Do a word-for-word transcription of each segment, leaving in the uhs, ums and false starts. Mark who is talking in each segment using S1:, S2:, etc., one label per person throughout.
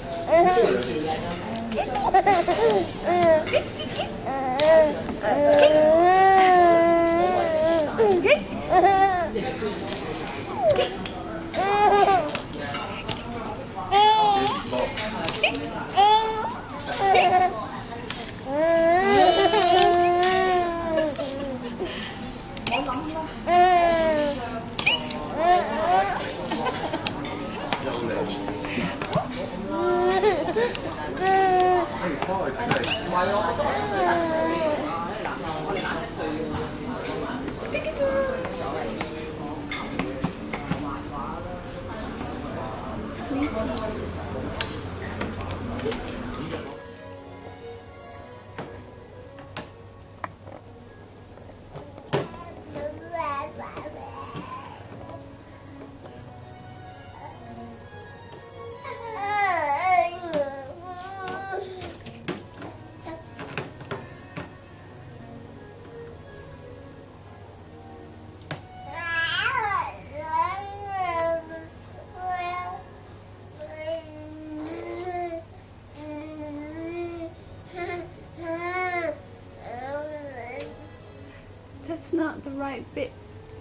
S1: That's not the right bit.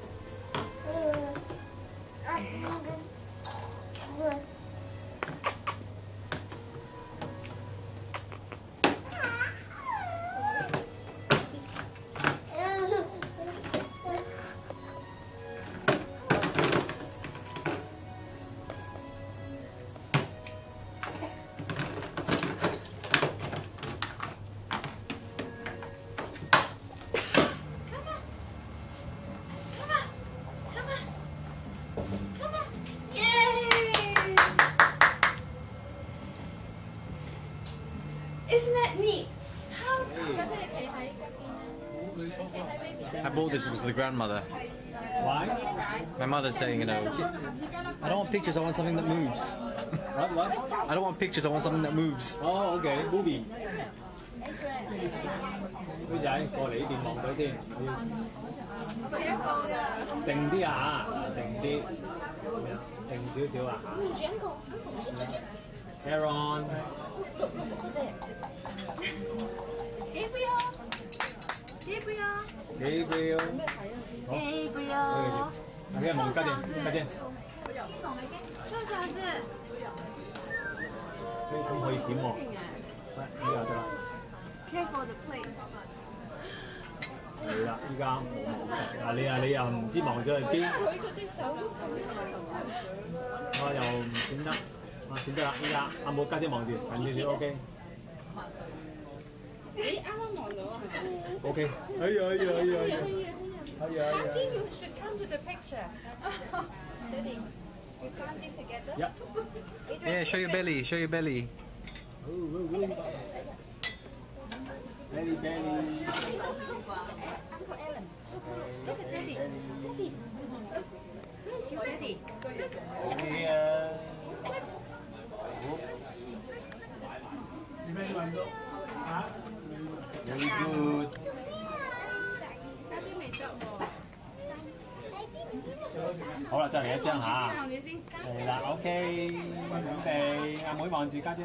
S2: Isn't that neat? How?
S3: I bought this because of the grandmother.
S4: Why?
S3: My mother's saying, you know, I don't want pictures, I want something that moves.
S4: What? What?
S3: I don't want pictures, I want something that moves.
S4: Oh, okay. Movie. 妹仔過嚟呢邊望佢先，定啲啊，定啲，定少少啊。Aaron。
S1: Gabriel. Gabriel.
S4: Gabriel。
S1: Gabriel。
S4: 那个蒙家店，家店。
S1: 臭小子。
S4: 咁可以閃喎。呢個得啦。
S1: Careful the plate.
S4: 係啦，依家啊你啊你又唔知望咗去邊？
S2: 佢嗰隻手都咁
S4: 我又唔選得，啊選得啦！依家阿冇家姐望住，近少少 OK。
S2: 你啱啱望到啊
S4: ？OK。哎呀哎呀哎呀哎呀！哎呀！
S2: I think you should come to the picture. Daddy, we dancing together.
S4: Yeah.
S3: Yeah, show your belly, show your belly.
S4: Belly, belly.
S2: Uncle Alan, look at Daddy. Daddy, where's your Daddy?
S4: Here. Very good.
S2: 家姐未着喎。
S4: 好啦，再嚟一張嚇。
S2: 望住先。
S4: 係啦 ，OK。準備，阿妹望住家姐。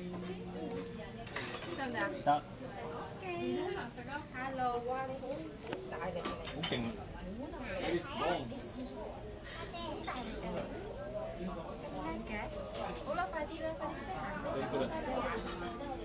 S2: 得唔得啊？
S4: 得。
S2: Hello， 哇！你好大力嘅。
S4: 好勁啊！啲講。
S2: 好啦，快啲啦，快啲先行先。